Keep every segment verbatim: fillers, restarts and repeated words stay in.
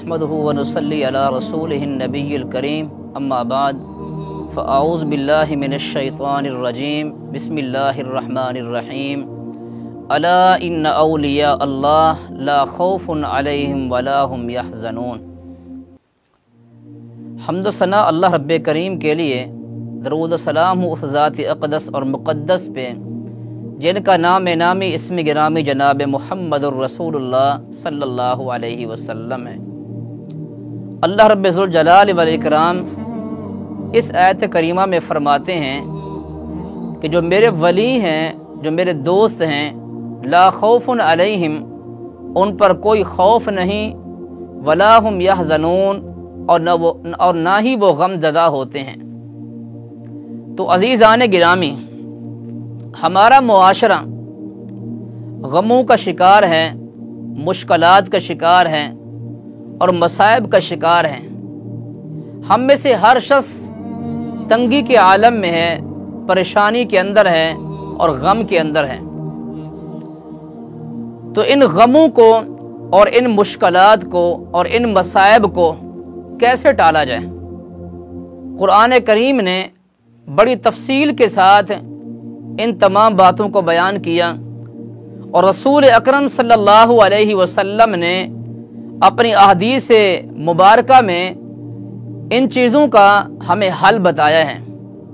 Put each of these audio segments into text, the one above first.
नहमदुहु व नुसल्ली अला रसूलिहिन नबिय्यिल करीम अम्मा बाद फ़अऊज़ु बिल्लाहि मिनश शैतानिर रजीम बिस्मिल्लाहिर रहमानिर रहीम अला इन्न औलिया अल्लाह ला खौफुन अलैहिम वला हुम यहज़नून। हम्द सना अल्लाह रब्बे करीम के लिए, दरूद सलाम हो उस ज़ात अक़दस और मुक़द्दस पे जिनका नाम नामी इसम गिरामी जनाब मुहम्मदुर रसूलुल्लाह सल्लल्लाहु अलैहि वसल्लम है। अल्लाह रब्बे ज़ुल जलाल वल इकराम इस आयत करीमा में फरमाते हैं कि जो मेरे वली हैं, जो मेरे दोस्त हैं, ला खौफुन अलैहिम, उन पर कोई खौफ नहीं, वला हुम यहज़नून, और न वो और ना ही वो गमज़दा होते हैं। तो अज़ीज़ान गिरामी, हमारा मुआशरा गमों का शिकार है, मुश्किलात का शिकार है और मसाइब का शिकार है। हम में से हर शख्स तंगी के आलम में है, परेशानी के अंदर है और गम के अंदर है। तो इन गमों को और इन मुश्किलात को और इन मसाइब को कैसे टाला जाए? कुरान करीम ने बड़ी तफसील के साथ इन तमाम बातों को बयान किया और रसूल अकरम सल्लल्लाहु अलैहि वसल्लम ने अपनी अहदीस मुबारका में इन चीज़ों का हमें हल बताया है।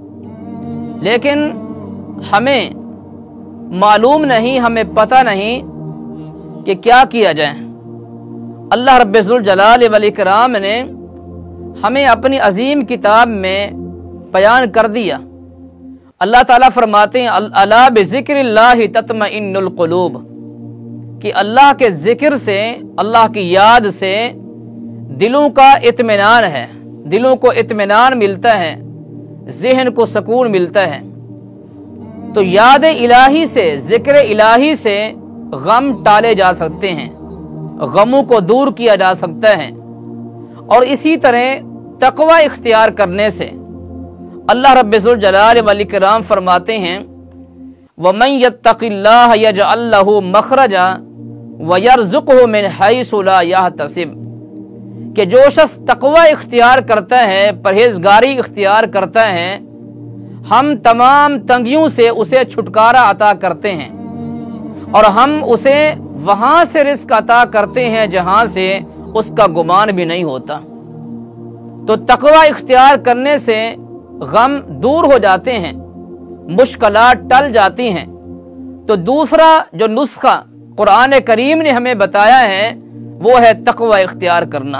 लेकिन हमें मालूम नहीं, हमें पता नहीं कि क्या किया जाए। अल्लाह रब्बे ज़ुल जलाल वल इकराम ने हमें अपनी अजीम किताब में बयान कर दिया। अल्लाह ताला फरमाते हैं अला बिज़िक्रिल्लाहि तत्मइन्नुल क़ुलूब, कि अल्लाह के ज़िक्र से, अल्लाह की याद से दिलों का इत्मीनान है, दिलों को इत्मीनान मिलता है, ज़हन को सुकून मिलता है। तो याद इलाही से, ज़िक्र इलाही से गम टाले जा सकते हैं, गमों को दूर किया जा सकता है। और इसी तरह तक़वा इख्तियार करने से अल्लाह रब्बे ज़ुल जलाल वल इकराम फरमाते हैं वमन यत्तक़िल्लाह यजअल लहू मख़रजा व यरज़ुक़हु मिन हैसु ला यहतसिब, कि जो शख्स तक़वा इख्तियार करता है, परहेज़गारी इख्तियार करता है, हम तमाम तंगियों से उसे छुटकारा अता करते हैं और हम उसे वहाँ से रिज़्क़ अता करते हैं जहाँ से उसका गुमान भी नहीं होता। तो तक़वा इख्तियार करने से गम दूर हो जाते हैं, मुश्किलात टल जाती हैं। तो दूसरा जो नुस्खा कुरान करीम ने हमें बताया है वो है तक़वा इख्तियार करना।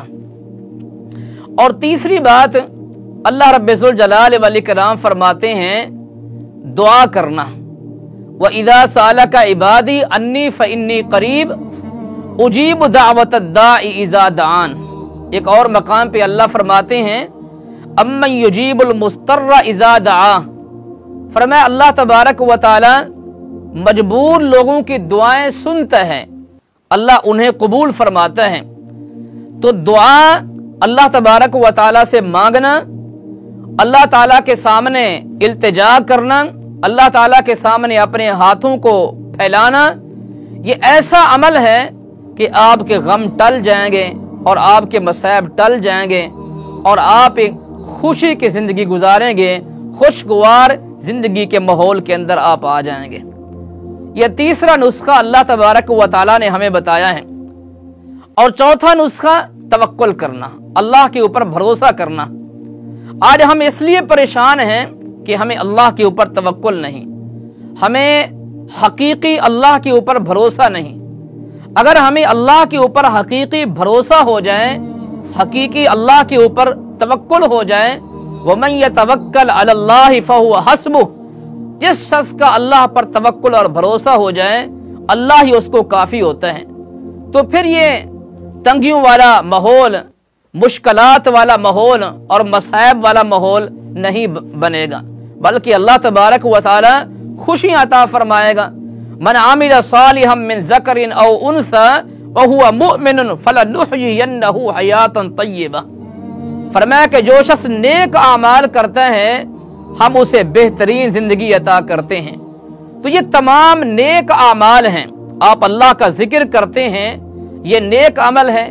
और तीसरी बात अल्लाह रब्बे ज़ुल जलाल वल इकराम फरमाते हैं दुआ करना। व इज़ा सालका इबादी अन्नी फ़इन्नी क़रीब उजीब दावतद दाई इज़ा दान। एक और मकाम पे अल्लाह फरमाते हैं अम्मन युजीबुल मुस्तर्रा इज़ा दआ, फरमाया अल्लाह तबारक व तआला मजबूर लोगों की दुआएं सुनता है, अल्लाह उन्हें कबूल फरमाता है। तो दुआ अल्लाह तबारक व तआला से मांगना, अल्लाह ताला के सामने इल्तिजा करना, अल्लाह ताला के सामने अपने हाथों को फैलाना, ये ऐसा अमल है कि आपके गम टल जाएंगे और आपके मसाइब टल जाएंगे और आप एक खुशी की ज़िंदगी गुजारेंगे, खुशगवार ज़िंदगी के माहौल के अंदर आप आ जाएंगे। यह तीसरा नुस्खा अल्लाह तबारक व तआला ने हमें बताया है। और चौथा नुस्खा तवक्कुल करना, अल्लाह के ऊपर भरोसा करना। आज हम इसलिए परेशान हैं कि हमें अल्लाह के ऊपर तवक्कुल नहीं, हमें हकीकी अल्लाह के ऊपर भरोसा नहीं। अगर हमें अल्लाह के ऊपर हकीकी भरोसा हो जाए, हकीकी अल्लाह के ऊपर तवक्कुल हो जाए, वमन यतवक्कल अलल्लाहि फहुव हस्बुह, जिस शख्स का अल्लाह पर तवक्कुल और भरोसा हो जाए, अल्लाह ही उसको काफ़ी होता है। तो फिर ये तंगियों वाला माहौल, मुश्किलात वाला माहौल और मसाइब वाला माहौल नहीं बनेगा, बल्कि अल्लाह तबारक व तआला खुशियाँ अता फरमाएगा। मन आमिला सालिहम मिन ज़करिन औ उन्सा व हुवा मुमिनुन फलनुहयियन्नहु हयातन तय्यबा, फरमाया कि जो शख्स नेक आमाल करता है हम उसे बेहतरीन जिंदगी अता करते हैं। तो ये तमाम नेक आमाल हैं। आप अल्लाह का जिक्र करते हैं, ये नेक अमल है।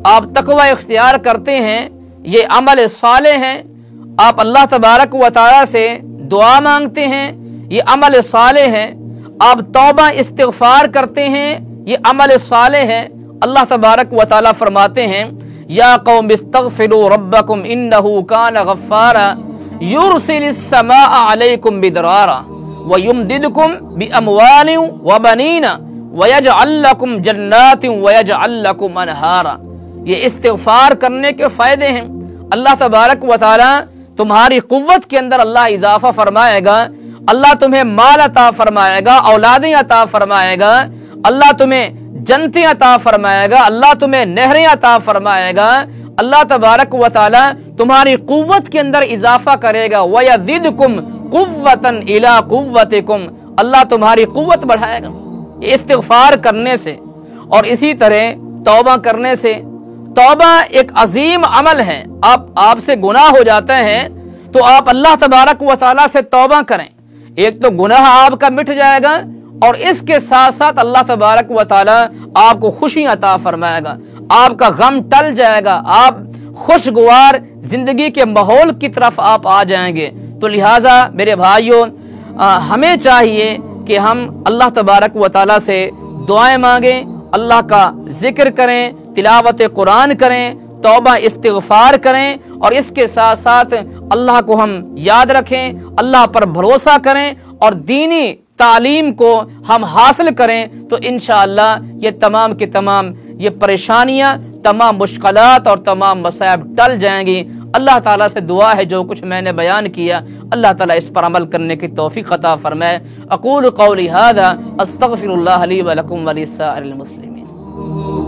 آپ تقوی اختیار کرتے ہیں، یہ عمل صالح ہے، آپ اللہ تبارک و تعالی سے دعا مانگتے ہیں، یہ عمل صالح ہے، آپ توبہ استغفار کرتے ہیں، یہ عمل صالح ہے۔ اللہ تبارک و تعالی فرماتے ہیں یا قوم استغفروا ربکم انہ کان غفارا یرسل السماء علیکم بدرارا ویمددکم باموال وبنین ویجعل لکم جنات ویجعل لکم انہارا۔ یہ استغفار کرنے کے فائدے ہیں۔ اللہ تبارک و تعالی تمہاری قوت کے اندر اللہ اضافہ فرمائے گا، اللہ تمہیں مال عطا فرمائے گا، اولادیں عطا فرمائے گا، اللہ تمہیں جنتیں عطا فرمائے گا، اللہ تمہیں نہریں عطا فرمائے گا، اللہ تبارک و تعالی تمہاری قوت کے اندر اضافہ کرے گا، وَيَزِدْكُمْ قُوَّةً إِلَىٰ قُوَّتِكُمْ، اللہ تمہاری قوت بڑھائے گا۔ استغفار کرنے سے اور اسی طرح توبہ کرنے سے، توبہ ایک عظیم عمل ہے۔ آپ آپ سے گناہ ہو جاتے ہیں تو آپ اللہ تبارک و تعالیٰ سے توبہ کریں، ایک تو گناہ آپ کا مٹ جائے گا اور اس کے ساتھ ساتھ اللہ تبارک و تعالیٰ آپ کو خوشی عطا فرمائے گا، آپ کا غم ٹل جائے گا، آپ خوشگوار زندگی کے ماحول کی طرف آپ آ جائیں گے۔ تو لہٰذا میرے بھائیوں، ہمیں چاہیے کہ ہم اللہ تبارک و تعالیٰ سے دعائیں مانگیں، اللہ کا ذکر کریں، تلاوت قرآن کریں، توبہ استغفار کریں، اور اس کے ساتھ ساتھ اللہ کو ہم یاد رکھیں، اللہ پر بھروسہ کریں اور دینی تعلیم کو ہم حاصل کریں، تو انشاءاللہ یہ تمام کے تمام یہ پریشانیاں، تمام مشکلات اور تمام مصائب ٹل جائیں گی۔ اللہ تعالیٰ سے دعا ہے جو کچھ میں نے بیان کیا اللہ تعالیٰ اس پر عمل کرنے کی توفیق عطا فرمائے۔ اقول قولی ھذا استغفر اللہ لی ولکم ولسائر المسلمین۔